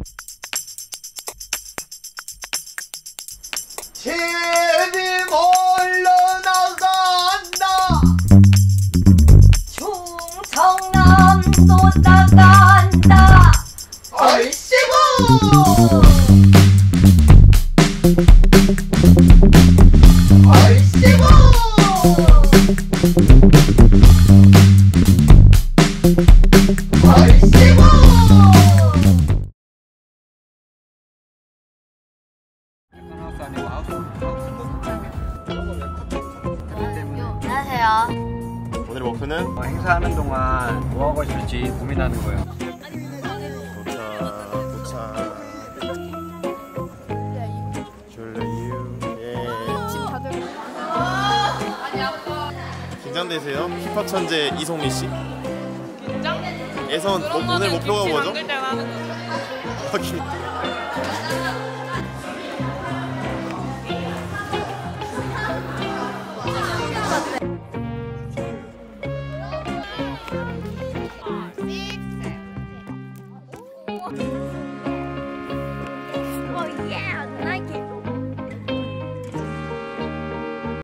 TV 몰러 나간다. 충청남도 나간다. 얼씨구. 얼씨구. 얼씨구. 안녕하세요. 오늘의 목표는 행사하는 동안 뭐 하고 있을지 고민하는 거예요. 도착. 졸려유. 예. 긴장되세요? 힙합 천재 이송미 씨. 긴장? 예선 오늘 목표가 뭐죠? 확인.